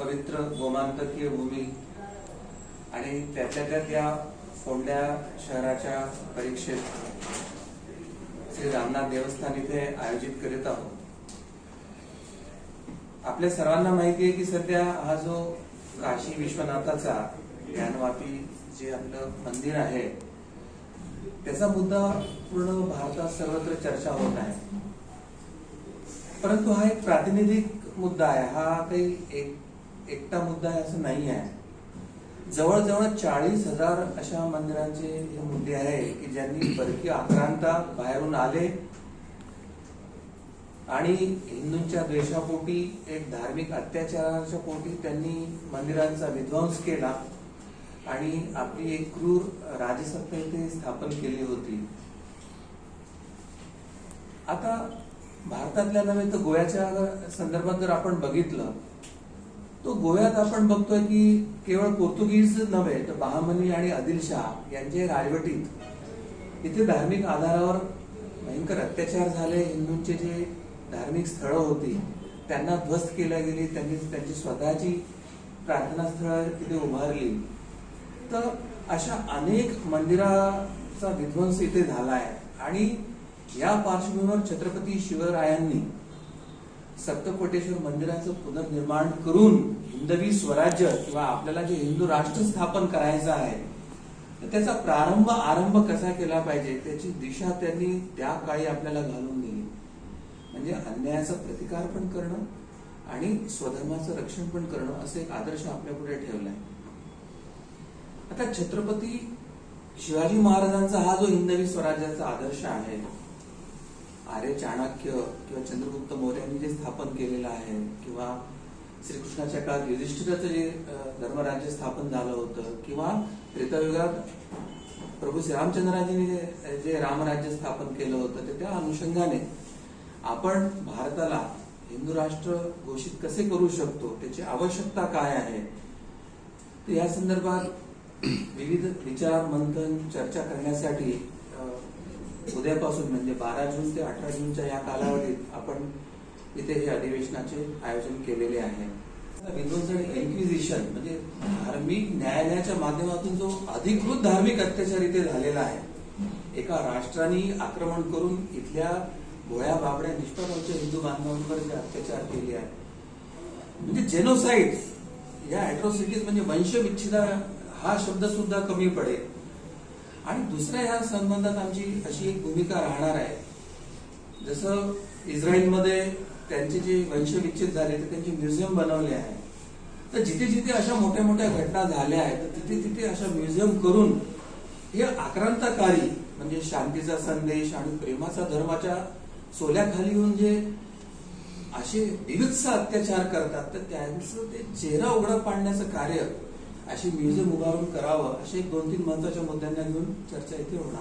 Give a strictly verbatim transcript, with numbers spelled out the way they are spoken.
पवित्र गोमांतकीय भूमी आणि त्यातल्या त्यात या फोंड्या शहराच्या परीक्षेत श्री रामनाथ देवस्थान इथे आयोजित करीत आहोत। आपल्या सर्वांना माहिती आहे की सध्या हा जो काशी विश्वनाथाचा ज्ञानवापी जे आपलं मंदिर आहे त्याचा मुद्दा पूर्ण भारतात सर्वत्र चर्चा होत आहे, परंतु हा एक प्रातिनिधिक मुद्दा आहे। हा काही एक एकटा मुद्दा आहे असं नाही आहे। जवळजवळ चाळीस हजार अशा मंदिरांचे हे मुद्दे आहे की ज्यांनी परकीय आक्रांता बाहेरून आले आणि हिंदूंच्या द्वेषापोटी एक धार्मिक अत्याचाराच्या पोटी त्यांनी मंदिरांचा विध्वंस केला आणि आपली एक क्रूर राजसत्ता इथे स्थापन केली होती। आता भारतातल्या नव्हे तर गोव्याच्या संदर्भात जर आपण बघितलं तो गोव्यात आपण बघतोय की केवळ पोर्तुगीज नव्हे तर बहामनी आणि आदिलशाह यांच्या राजवटीत इथे धार्मिक आधारावर भयंकर अत्याचार झाले। हिंदूंचे जे धार्मिक स्थळं होती त्यांना ध्वस्त केल्या गेली, त्यांनी त्यांची स्वतःची प्रार्थना स्थळं तिथे उभारली। तर अशा अनेक मंदिराचा विध्वंस इथे झालाय आणि या पार्श्वभूमीवर छत्रपती शिवरायांनी सप्तकोटेश्वर मंदिराचं पुनर्निर्माण करून हिंदवी स्वराज्य किंवा आपल्याला जे हिंदू राष्ट्र स्थापन करायचं आहे तर त्याचा प्रारंभ आरंभ कसा केला पाहिजे त्याची दिशा त्यांनी त्या काळी आपल्याला घालून दिली। म्हणजे अन्यायाचा प्रतिकार पण करणं आणि स्वधर्माचं रक्षण पण करणं असं एक आदर्श आपल्या पुढे ठेवलाय। आता छत्रपती शिवाजी महाराजांचा हा जो हिंदवी स्वराज्याचा आदर्श आहे, आर्य चाणक्य किंवा चंद्रगुप्त मौर्यांनी जे स्थापन केलेलं आहे किंवा श्रीकृष्णाच्या काळात युधिष्ठिराचं जे धर्मराज्य स्थापन झालं होतं किंवा त्रेतायुगात प्रभू श्रीरामचंद्राजींनी जे जे रामराज्य स्थापन केलं होतं ते त्या अनुषंगाने आपण भारताला हिंदू राष्ट्र घोषित कसे करू शकतो, त्याची आवश्यकता काय आहे, तर या संदर्भात विविध विचार मंथन चर्चा करण्यासाठी उद्यापासून म्हणजे बारा जून ते अठरा जूनच्या या कालावधीत आपण इथे हे अधिवेशनाचे आयोजन केलेले आहे। विध्वंस आणि इन्क्विजिशन म्हणजे धार्मिक न्यायालयाच्या माध्यमातून जो अधिकृत धार्मिक अत्याचार इथे झालेला आहे, एका राष्ट्राने आक्रमण करून इथल्या भोळ्या बाबड्या निष्पापाच्या हिंदू बांधवांवर जे अत्याचार केले आहे म्हणजे जेनोसाइड, या अॅट्रॉसिटीज म्हणजे वंशविच्छेद हा शब्द सुद्धा कमी पडेल। आणि दुसऱ्या या संबंधात आमची अशी एक भूमिका राहणार आहे, जसं इस्रायलमध्ये त्यांचे जे वंशविच्छेद झाले तर त्यांचे म्युझियम बनवले आहे, तर जिथे जिथे अशा मोठ्या मोठ्या घटना झाल्या आहेत तर तिथे तिथे अशा म्युझियम करून हे आक्रांतकारी म्हणजे शांतीचा संदेश आणि प्रेमाचा धर्माच्या सोल्याखाली येऊन जे असे विविध अत्याचार करतात तर त्यांचं ते चेहरा उघडा पाडण्याचं कार्य अशी म्युझियम उभारून करावं, असे एक दोन तीन महत्वाच्या मुद्द्यांना घेऊन चर्चा इथे होणार।